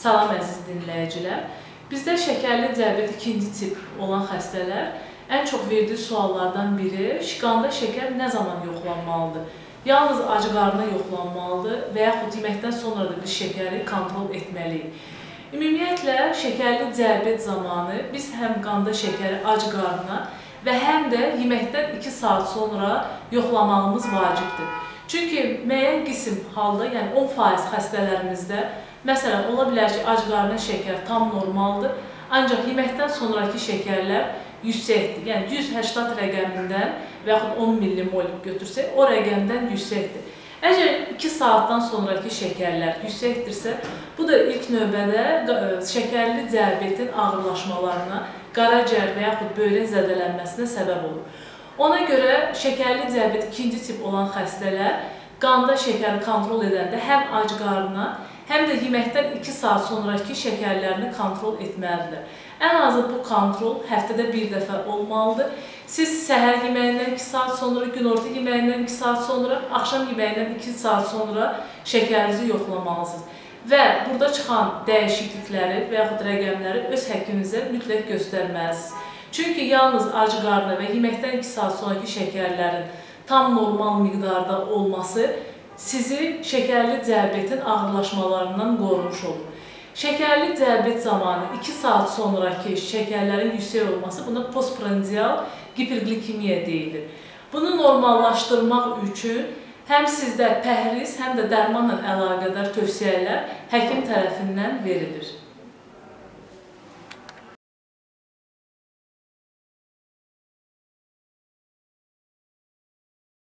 Salam əziz dinləyicilər. Bizdə şəkərli diabet 2-ci tip olan xəstələr ən çox verdiyi suallardan biri qanda şəkər nə zaman yoxlanmalıdır? Yalnız ac qarına yoxlanmalıdır və yaxud yeməkdən sonra da biz şəkəri kontrol etməliyik. Ümumiyyətlə, şəkərli diabet zamanı biz həm qanda şəkəri ac qarına və həm də yeməkdən 2 saat sonra yoxlamağımız vacibdir. Çünki müəyyən qism halda, yəni 10% xəstələrimizdə, məsələn, ola bilər ki, ac qarına şəkər tam normaldır, ancaq yeməkdən sonraki şəkərlər yüksəkdir. Yəni 180 rəqəmindən və yaxud 10 millimol götürsək, o rəqəmdən yüksəkdir. Əgər 2 saatdan sonraki şəkərlər yüksəkdirsə, bu da ilk növbədə şəkərli diabetin ağırlaşmalarına, qaraciyər və yaxud böyrək zədələnməsinə səbəb olur. Ona görə şəkərli diabet 2-ci tip olan xəstələr qanda şəkəri kontrol edəndə həm ac qarına, həm də yeməkdən 2 saat sonraki şəkərlərini kontrol etməlidir. Ən azı bu kontrol həftədə bir dəfə olmalıdır. Siz səhər yeməyindən 2 saat sonra, günorta yeməyindən 2 saat sonra, axşam yeməyindən 2 saat sonra şəkərinizi yoxlamalısınız. Və burada çıxan dəyişiklikləri və yaxud rəqəmləri öz həkiminizə mütləq göstərməlisiniz. Çünki yalnız ac qarına və yeməkdən 2 saat sonraki şəkərlərin tam normal miqdarda olması sizi şəkərli diabetin ağırlaşmalarından qorumuş olur. Şəkərli diabet zamanı 2 saat sonraki şəkərlərin yüksək olması buna postprandial hiperglikemiya deyilir. Bunu normallaşdırmaq üçün həm sizdə pəhriz, həm də dərmanla əlaqədar tövsiyələr həkim tərəfindən verilir.